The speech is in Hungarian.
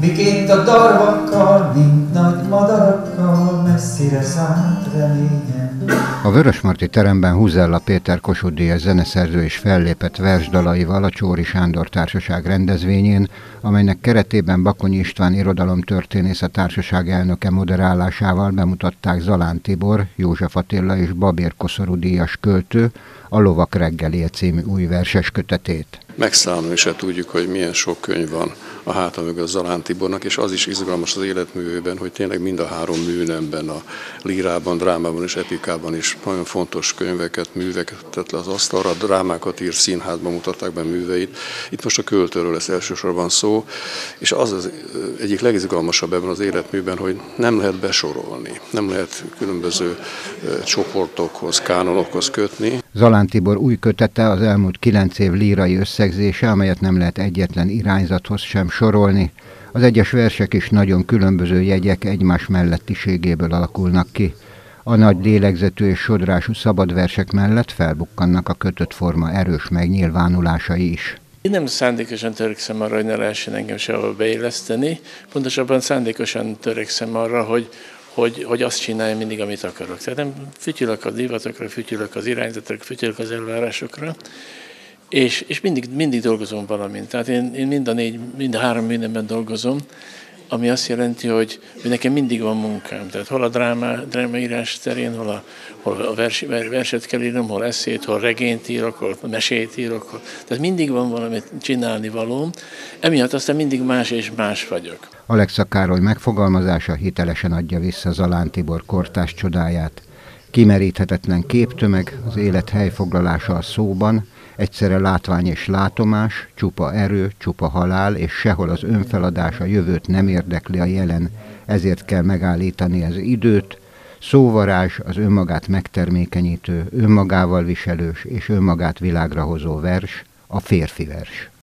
Miként a darvakkal, mint nagy madarakkal, messzire szállt reményem. A Vörösmarty teremben Huzella Péter Kossuth Díjas zeneszerző is fellépett versdalaival a Csóri Sándor Társaság rendezvényén, amelynek keretében Bakonyi István irodalomtörténész a társaság elnöke moderálásával bemutatták Zalán Tibor, József Attila és Babér Koszorú díjas költő a Lovak reggelije című új verses kötetét. Megszámolni se tudjuk, hogy milyen sok könyv van a háta mögött Zalán Tibornak, és az is izgalmas az életművében, hogy tényleg mind a három műnemben, a lírában, drámában és epikában is nagyon fontos könyveket, műveket tett le az asztalra, drámákat írt, színházban mutatták be műveit. Itt most a költőről lesz elsősorban szó, és az egyik legizgalmasabb ebben az életműben, hogy nem lehet besorolni, nem lehet különböző csoportokhoz, kánonokhoz kötni. Zalán Tibor új kötete az elmúlt 9 év lírai összegzése, amelyet nem lehet egyetlen irányzathoz sem sorolni. Az egyes versek is nagyon különböző jegyek egymás mellettiségéből alakulnak ki. A nagy lélegzetű és sodrású szabadversek mellett felbukkannak a kötött forma erős megnyilvánulásai is. Én nem szándékosan törekszem arra, hogy ne lehessen engem sehova beilleszteni, pontosabban szándékosan törekszem arra, hogy azt csináljam mindig, amit akarok. Tehát nem fütyülök a divatokra, fütyülök az irányzatokra, fütyülök az elvárásokra, és mindig dolgozom valamint. Tehát én mind a három mindenben dolgozom, ami azt jelenti, hogy nekem mindig van munkám. Tehát hol a drámaírás terén, hol a verset kell írnom, hol eszét, hol regényt írok, hol mesét írok. Tehát mindig van valamit csinálni valóm, emiatt aztán mindig más és más vagyok. Alexa Károly megfogalmazása hitelesen adja vissza Zalán Tibor kortárs csodáját. Kimeríthetetlen képtömeg, az élet helyfoglalása a szóban, egyszerre látvány és látomás, csupa erő, csupa halál, és sehol az önfeladás, a jövőt nem érdekli a jelen, ezért kell megállítani az időt, szóvarázs, az önmagát megtermékenyítő, önmagával viselős és önmagát világra hozó vers, a férfi vers.